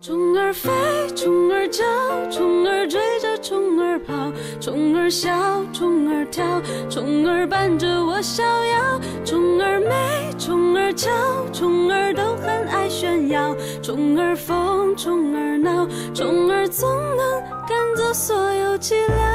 虫儿飞，虫儿叫，虫儿追着虫儿跑，虫儿笑，虫儿跳，虫儿伴着我逍遥。虫儿美，虫儿俏，虫儿都很爱炫耀。虫儿疯，虫儿闹，虫儿总能赶走所有寂寥。